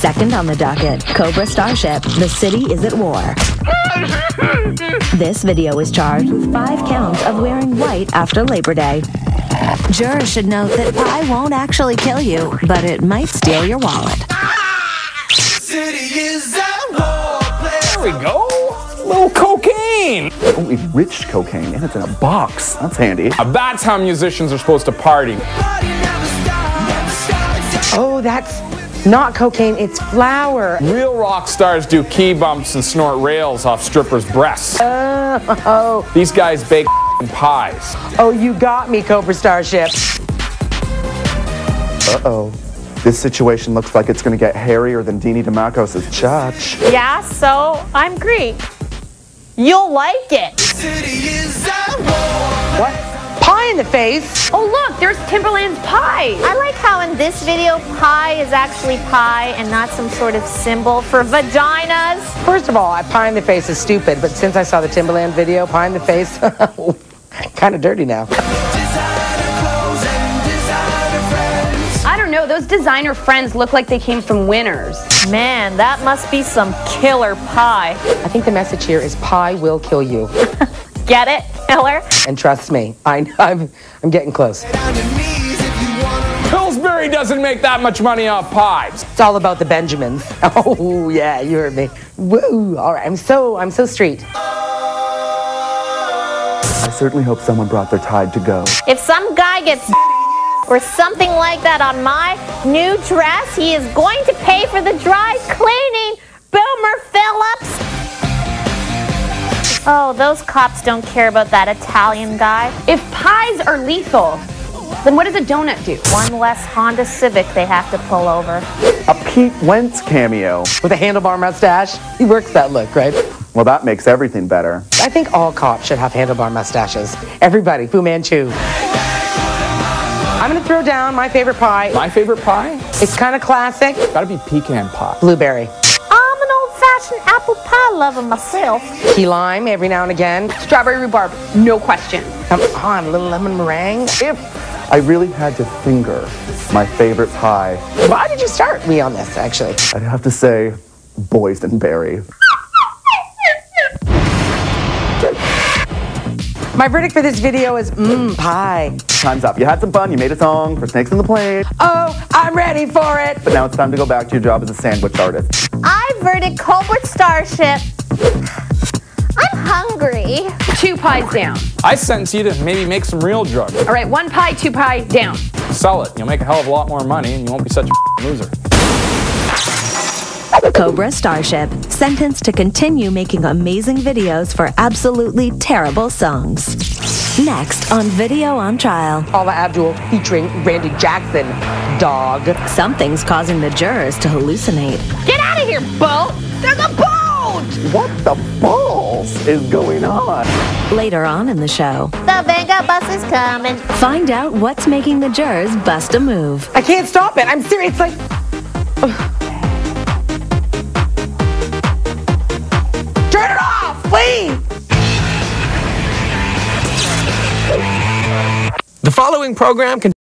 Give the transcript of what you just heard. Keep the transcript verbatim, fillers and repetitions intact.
Second on the docket, Cobra Starship, the city is at war. This video is charged with five counts of wearing white after Labor Day. Jurors should note that pie won't actually kill you, but it might steal your wallet. City is at war. There we go. Little cocaine. Oh, enriched cocaine, and it's in a box. That's handy. Uh, that's how musicians are supposed to party. Oh, that's not cocaine, it's flour. Real rock stars do key bumps and snort rails off strippers' breasts. Oh, These guys bake pies. oh, you got me, Cobra Starship. Uh-oh. This situation looks like it's going to get hairier than Dini DeMarcos' church. Yeah, so I'm Greek. You'll like it. City is at war. What? Pie in the face? Oh, look, there's Timberland's pie. I like how in this video, pie is actually pie and not some sort of symbol for vaginas. First of all, I pie in the face is stupid, but since I saw the Timberland video, pie in the face, kind of dirty now. Designer clothes and designer friends. I don't know, those designer friends look like they came from Winners. Man, that must be some killer pie. I think the message here is pie will kill you. Get it, killer? And trust me, I, I'm, I'm getting close. Down your knees if you wanna. Pillsbury doesn't make that much money off pies. It's all about the Benjamins. Oh, yeah, you heard me. Woo, all right, I'm so, I'm so street. I certainly hope someone brought their Tide to go. If some guy gets or something like that on my new dress, he is going to pay for the dry cleaning. Boomer Phillips. Oh, those cops don't care about that Italian guy. If pies are lethal, then what does a donut do? One less Honda Civic they have to pull over. A Pete Wentz cameo. With a handlebar mustache, he works that look, right? Well, that makes everything better. I think all cops should have handlebar mustaches. Everybody, Fu Manchu. I'm gonna throw down my favorite pie. My favorite pie? It's kind of classic. Gotta be pecan pie. Blueberry. I'm an old-fashioned apple pie lover myself. Key lime every now and again. Strawberry rhubarb, no question. Come on, a little lemon meringue. If I really had to finger my favorite pie, Why did you start me on this, actually? I'd have to say boysenberry. My verdict for this video is mmm, pie. Time's up. You had some fun. You made a song for Snakes in the Plane. Oh, I'm ready for it. But now it's time to go back to your job as a sandwich artist. I verdict Cobra Starship. I'm hungry. Two pies down. I sentence you to maybe make some real drugs. All right, one pie, two pie, down. Sell it. You'll make a hell of a lot more money and you won't be such a loser. Cobra Starship, sentenced to continue making amazing videos for absolutely terrible songs. Next on Video on Trial. Paula Abdul featuring Randy Jackson. Dog. Something's causing the jurors to hallucinate. Get out of here, boat! There's a boat! What the balls is going on? Later on in the show, The Venga bus is coming. find out what's making the jurors bust a move. I can't stop it. I'm serious. It's like. Turn it off, please! The following program can